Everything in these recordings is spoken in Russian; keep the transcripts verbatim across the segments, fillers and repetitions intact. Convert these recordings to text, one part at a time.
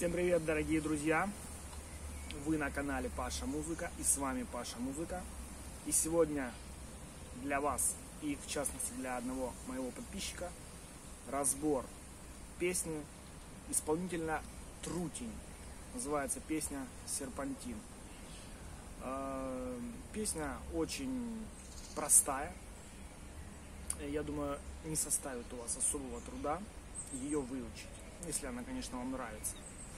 Всем привет, дорогие друзья! Вы на канале Паша Музыка, и с вами Паша Музыка. И сегодня для вас, и в частности для одного моего подписчика, разбор песни исполнителя Трутень. Называется песня «Серпантин». Песня очень простая. Я думаю, не составит у вас особого труда ее выучить, если она, конечно, вам нравится.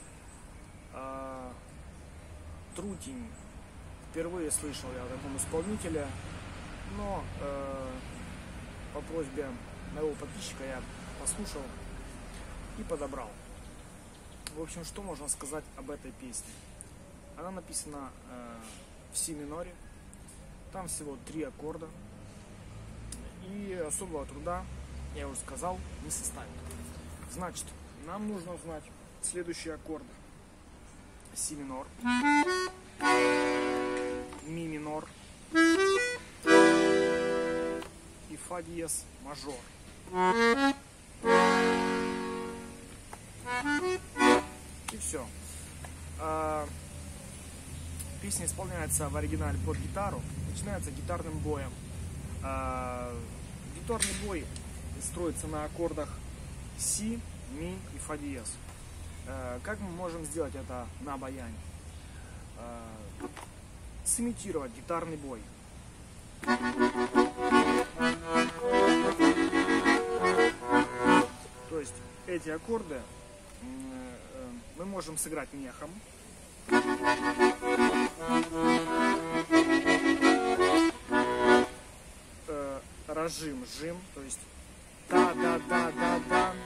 Трутень. Впервые слышал я о таком исполнителе, но э, по просьбе моего подписчика я послушал и подобрал. В общем, что можно сказать об этой песне? Она написана э, в си миноре, там всего три аккорда, и особого труда, я уже сказал, не составит. Значит, нам нужно знать следующие аккорды: си минор, ми минор и фа диез мажор. И все. Песня исполняется в оригинале под гитару, начинается гитарным боем. Гитарный бой строится на аккордах си, ми и фа диез. Как мы можем сделать это на баяне? Сымитировать гитарный бой. То есть эти аккорды мы можем сыграть мехом. Разжим, жим, то есть та-да-да-да-да.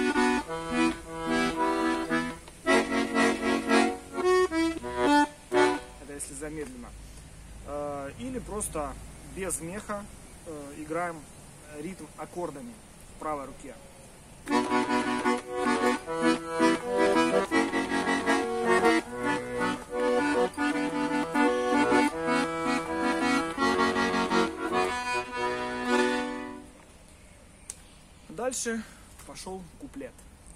Это если замедленно. Или просто без меха играем ритм аккордами в правой руке. Дальше пошел куплет.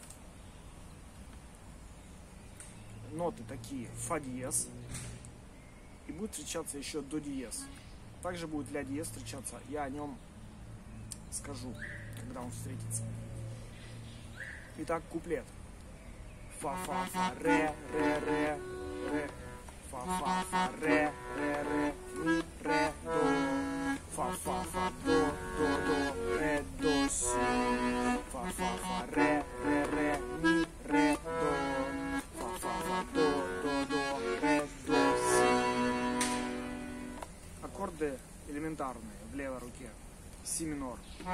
Ноты такие: фа диез, и будет встречаться еще до диез. Также будет ля диез встречаться, я о нем скажу, когда он встретится. Итак, куплет. Фа фа фа ре ре ре ре, фа фа фа ре ре ре ми ре до, фа фа фа до до до ре до си, фа фа фа ре ре ре ми ре до, фа фа фа до до до ре до си. Аккорды элементарные в левой руке. Си минор,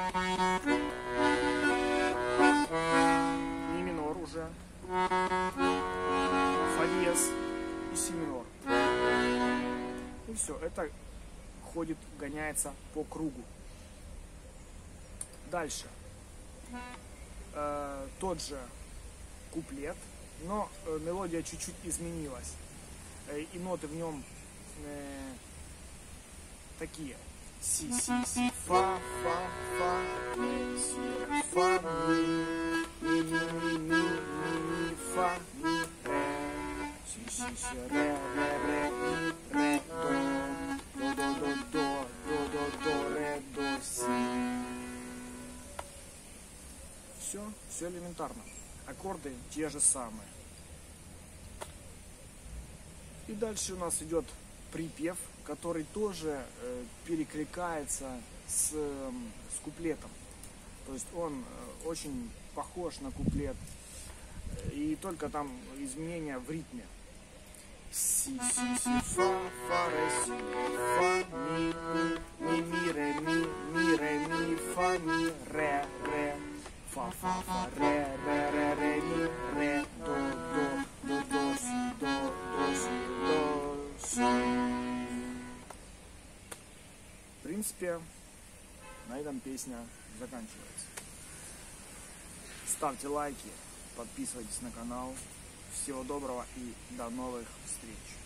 ми минор уже, фа диез и си минор. И все, это ходит, гоняется по кругу. Дальше э, тот же куплет, но э, мелодия чуть-чуть изменилась, э, и ноты в нем э, такие: си, си, си, фа, фа, фа, си, фа, ми, ми, ми, ми, ми, ми, фа, ми, ре, си, си, си, ре, ре, ре, ми, ре, до, до, до, до, до, до, до, ре, до, си. Все, все элементарно. Аккорды те же самые. И дальше у нас идет припев, который тоже э, перекликается с, э, с куплетом. То есть он э, очень похож на куплет, и только там изменения в ритме. Си, си, си, фа, фа, ре, си, фа, ми, ми, ми, ми, ре, ми, ми, ре, ми, фа, ми, ре, ре, фа, фа, фа, ре, ре, ре, ре, ми, ре, до, до, до, до, си, до, до, си, до, си. В принципе, на этом песня заканчивается. Ставьте лайки, подписывайтесь на канал. Всего доброго и до новых встреч.